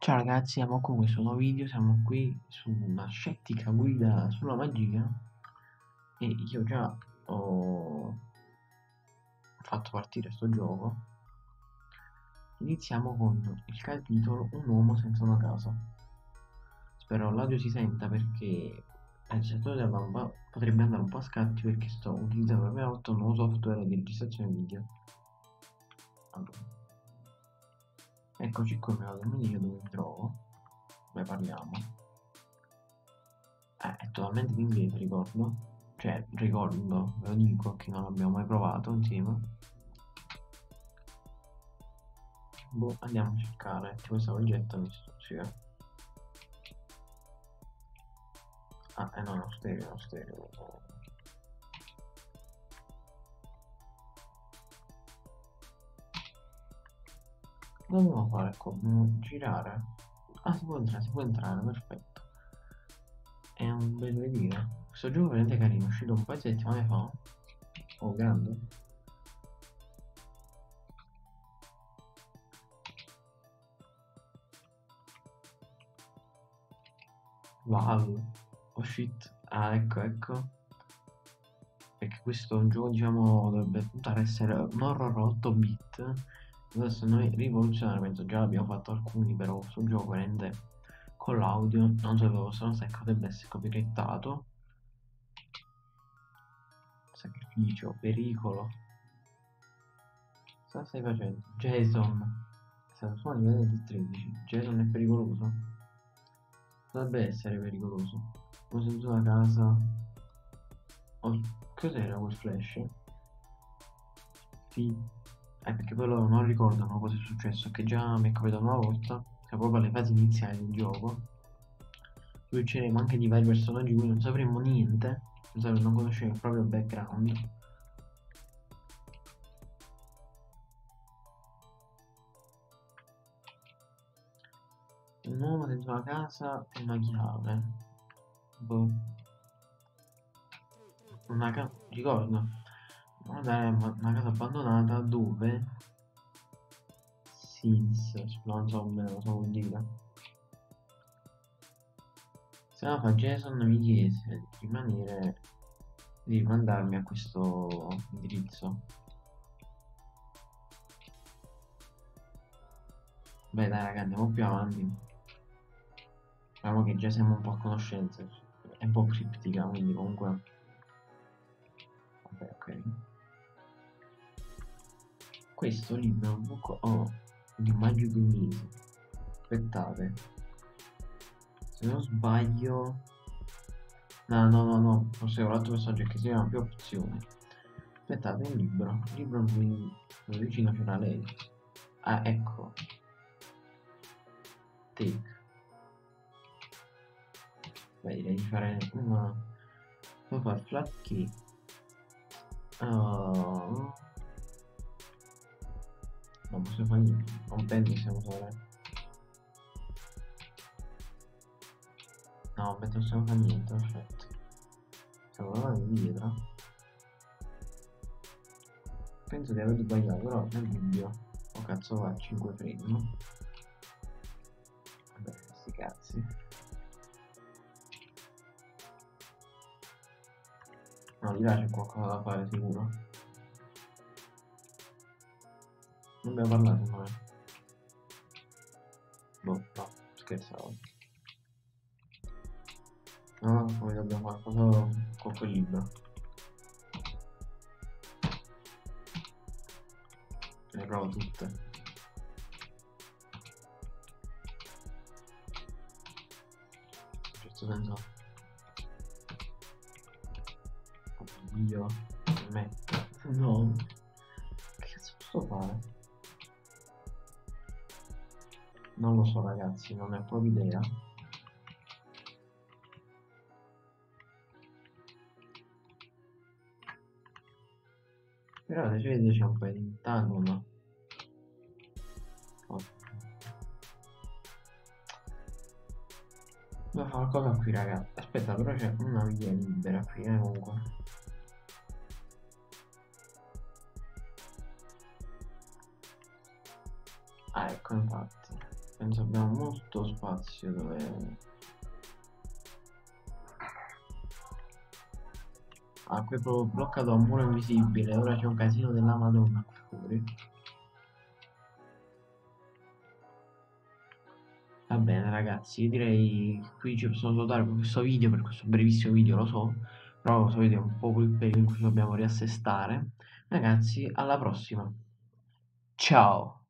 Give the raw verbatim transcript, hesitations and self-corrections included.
Ciao ragazzi, siamo con questo nuovo video, siamo qui su una scettica guida sulla magia e io già ho fatto partire sto gioco. Iniziamo con il capitolo Un uomo senza una casa. Spero l'audio si senta perché il registratore della lampada potrebbe andare un po' a scatti perché sto utilizzando per la prima volta un nuovo software di registrazione video. Allora, eccoci qua, me lo domenico dove mi trovo. Ne parliamo. Eh, è totalmente in inglese, ricordo. Cioè, ricordo, ve lo dico che non l'abbiamo mai provato insieme. Boh, andiamo a cercare. C'è questa progetto mi stupiva. Ah, eh no, no, stereo, no, stereo. Cosa dobbiamo fare? Come girare? Ah, si può entrare, si può entrare, perfetto. È un bel vedere. Questo gioco è veramente carino, è uscito un paio di settimane fa. Oh, grande. Wow. Oh shit. Ah, ecco, ecco. Perché questo è un gioco, diciamo, dovrebbe puntare a essere un horror otto bit. Adesso noi rivoluzionare, penso già l'abbiamo fatto alcuni, però questo gioco rende con l'audio, non sapevo se non se potrebbe essere copyrightato. Sacrificio, pericolo. Cosa stai facendo? Jason. Siamo su a livello di tredici. Jason è pericoloso. Dovrebbe essere pericoloso. Ho sentito una casa. Oh, cos'era quel flash? Sì. Eh, perché poi loro non ricordano cosa è successo, che già mi è capitato una volta, che proprio alle fasi iniziali del gioco, succederemo anche di vari personaggi di cui non sapremo niente, non, sapremo, non conosceremo il proprio background. Un uomo dentro una casa e una chiave. Boh. Una casa, ricordo, una, una casa abbandonata dove Sins, non so come lo so vuol dire. Se no fa Jason mi chiese di rimanere, di mandarmi a questo indirizzo. Beh dai raga, andiamo più avanti. Speriamo che già siamo un po' a conoscenza. È un po' criptica, quindi comunque. Vabbè, ok. Questo libro è un buco. Oh, di magico inglese. Aspettate. Se non sbaglio. No, no, no, no. Forse ho l'altro personaggio che si chiama più opzioni. Aspettate, un libro. Un libro in cui vicino c'era lei. Ah, ecco. Take. Beh, direi di fare una. Devo fare flat key. Uh, non posso fare niente. Non penso possiamo fare. No, non possiamo fare niente, perfetto. Siamo tornati indietro. Penso di aver sbagliato, però nel video. Oh cazzo va, cinque frame. Vabbè, sti cazzi. No, di là c'è qualcosa da fare sicuro. Non abbiamo parlato mai. Boh, no, scherzavo. No, poi dobbiamo fare qualcosa con quel libro. Le provo tutte. In questo senso. Io. Me. No. Che cazzo posso fare? Non lo so ragazzi, non ne ho proprio idea. Però se vede c'è un pentagono. Oh. Devo fare qualcosa qui ragazzi. Aspetta, però c'è una via libera qui, eh, comunque. Ah, ecco, infatti. Penso abbiamo molto spazio dove... Ah, qui è proprio bloccato a un muro invisibile, ora c'è un casino della Madonna fuori. Va bene ragazzi, io direi che qui ci possiamo salutare per questo video, per questo brevissimo video, lo so, però questo video è un po' il periodo in cui ci dobbiamo riassestare. Ragazzi, alla prossima. Ciao!